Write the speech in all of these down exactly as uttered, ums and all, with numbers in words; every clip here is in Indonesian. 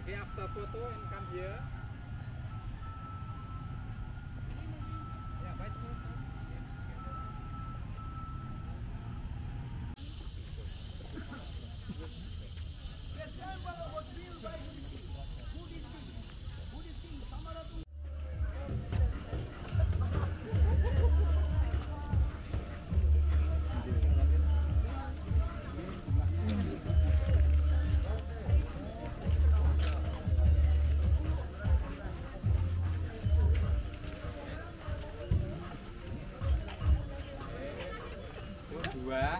Okay, after photo and come here. Yeah, bye first. The temple was built by Buddhist king. Buddhist king Samaratu. Dua.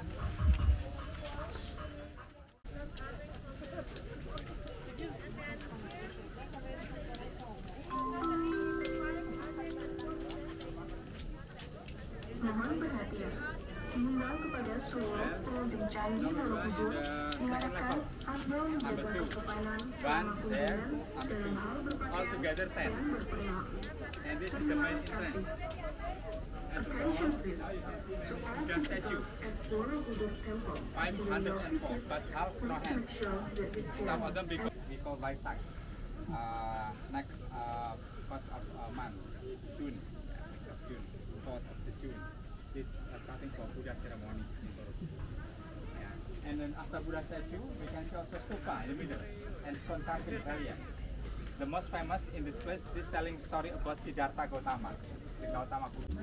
Mohon perhatian, mengimbau kepada seluruh pengunjung Candi Borobudur diharapkan Anda menjaga kesopanan selama kunjungan dalam hal berpakaian dan berperilaku. Terima kasih. Attention please. To enter the temples at Borobudur Temple, during your visit, please make sure that the Some of chairs them because we call by side. Uh, next uh, first of uh, month, June, yeah, next of June, fourth of the June. This uh, starting from Buddha ceremony in Borobudur. Yeah. And then after Buddha statue, we can see also stupa in the middle and contrasting relief. The most famous in this place is telling story about Siddhartha Gautama, the Gautama Buddha.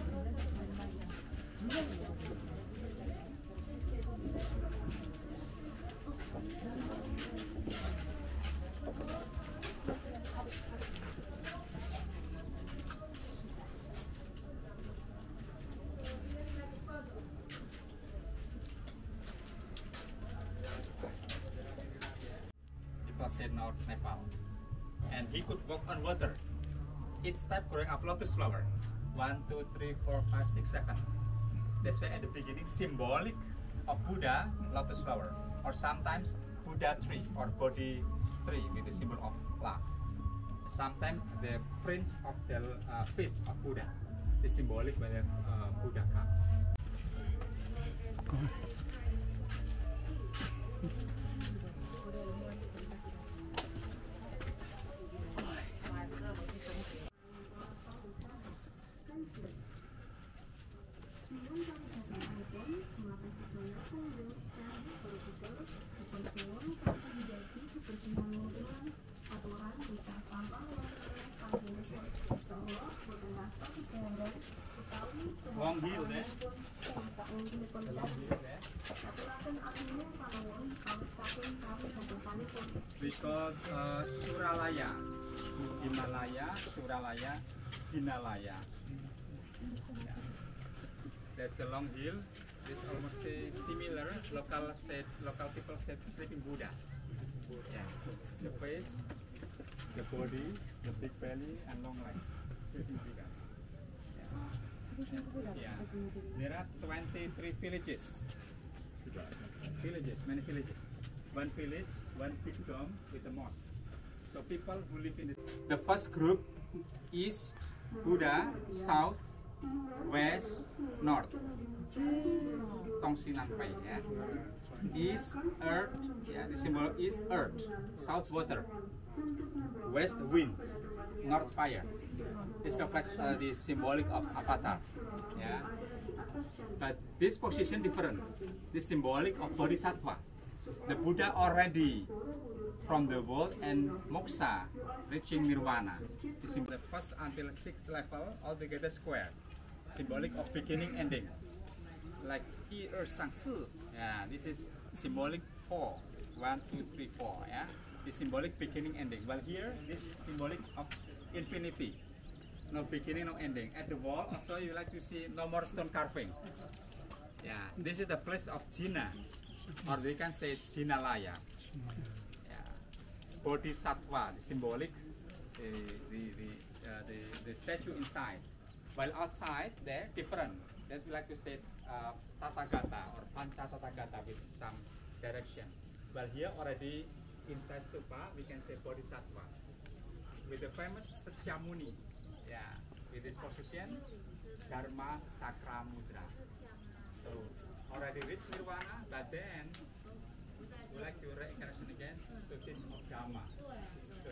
People say North Nepal, and he could walk on water. Each step growing up lotus flower. One, two, three, four, five, six, seven. That's why at the beginning symbolic of Buddha, lotus flower, or sometimes Buddha tree or Bodhi tree with the symbol of love. Sometimes the prints of the uh, feet of Buddha, the symbolic when the uh, Buddha comes. Long hill there. The long hill there. We call uh, Suralaya, Himalaya, Suralaya, Jinalaya. Yeah. That's a long hill. This almost say similar. Local said, local people said sleeping Buddha. Yeah. The face, the body, the big belly, and long leg. Sleeping Buddha. Yeah. There are twenty-three villages. Villages, many villages. One village, one big dome with a mosque. So people who live in this. The first group is Buddha, south, west, north. Tongsinanpai, yeah. East, earth, yeah. The symbol is earth. South, water. West, wind. North, fire. This reflects uh, the symbolic of avatar, yeah. But this position different. This symbolic of bodhisattva. The Buddha already from the world and moksha, reaching nirvana. The first until sixth level altogether square, symbolic of beginning ending. Like yi er sang si. Yeah, this is symbolic four. One, two, three, four. Yeah, the symbolic beginning ending. Well, here this symbolic of infinity. No beginning, no ending. At the wall also you like to see no more stone carving. Yeah, this is the place of Jina, or we can say Jinalaya. Yeah, Bodhisattva, the symbolic, the the the, uh, the the statue inside. While outside there different. That we like to say uh, Tathagata or Pancha Tathagata with some direction. Well, here already inside stupa we can say Bodhisattva with the famous Satyamuni. Yeah, with this position, Dharma Chakra Mudra. So already reached Nirvana, but then we like to reincarnation again to teach of Dhamma, to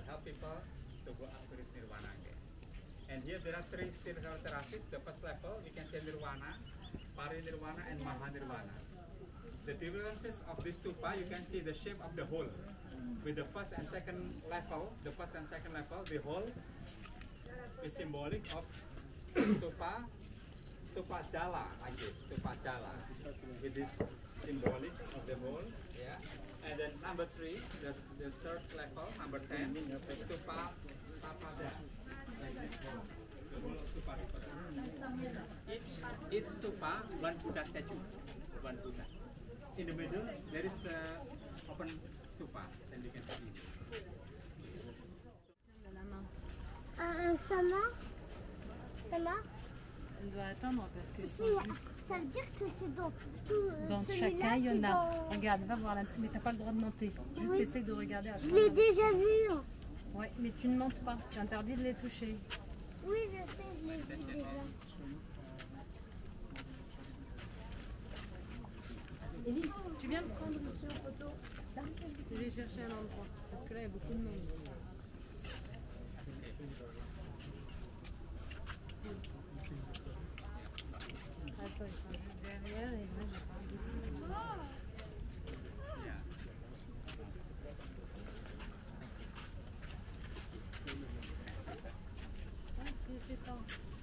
help people to go up to this nirvana again. And here there are three circular terraces. The first level we can see nirvana, parinirvana, and mahanirvana. The differences of these stupa, you can see the shape of the hole. With the first and second level, the first and second level, the hole is symbolic of stupa, stupa jala, like this, stupa jala, with this symbolic of the hole, yeah. And then number three, the, the third level, number ten, stupa stapada, like this hole, the hole of stupa. Each, each stupa, one Buddha statue, one Buddha. In the middle, there is uh, open stupa, then you can see easy. Euh, ça marche? Ça marche? Elle doit attendre parce que Si, c'est juste... ça veut dire que c'est dans tout. euh, Dans celui-là, chacun, il y en c'est a. dans- Regarde, va voir la mais t'as pas le droit de monter. Juste Oui. essaye de regarder à Je chaque l'ai moment. déjà vu. Ouais, mais tu ne montes pas. C'est interdit de les toucher. Oui, je sais, je l'ai vu déjà. Élise, tu viens me prendre une photo? Je vais chercher un endroit. Parce que là, il y a beaucoup de monde. Attends, ils sont juste derrière et moi, j'ai pas envie. Yeah. Ah, tu fais pas.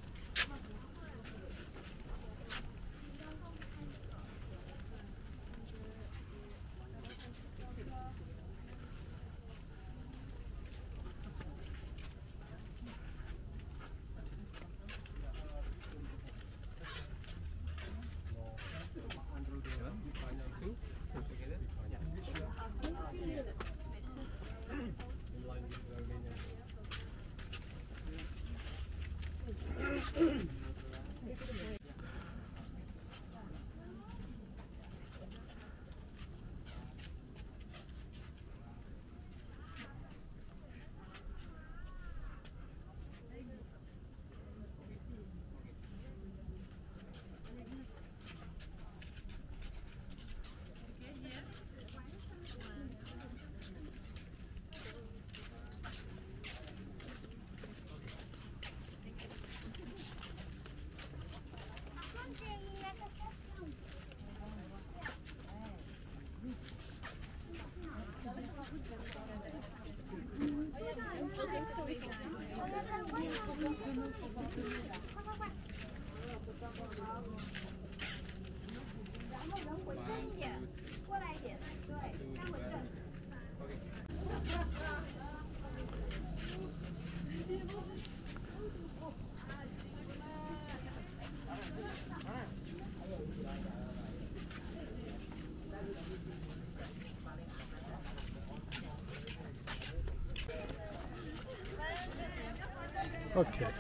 Okay.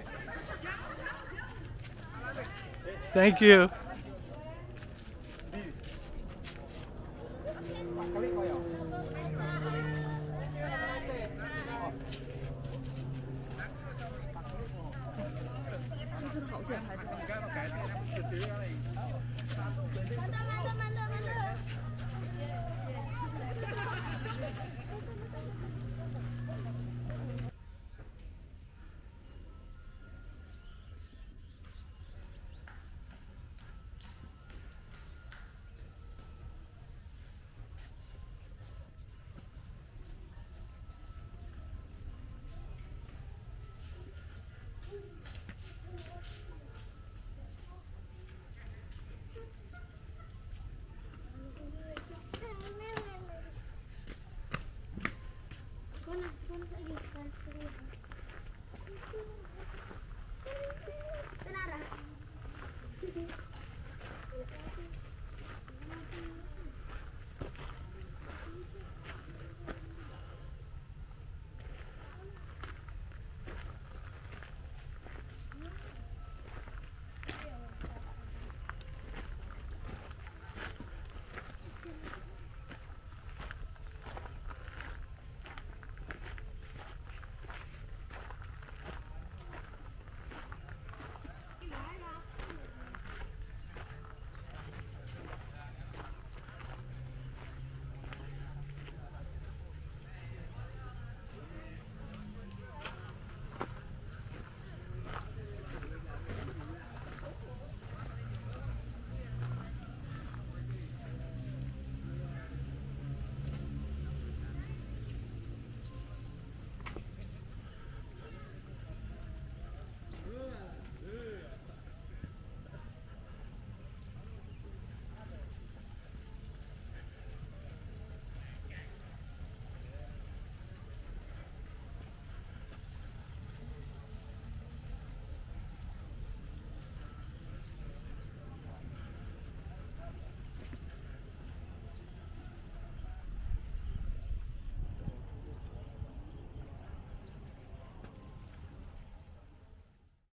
Thank you. Bueno, bueno, ahí está el frío.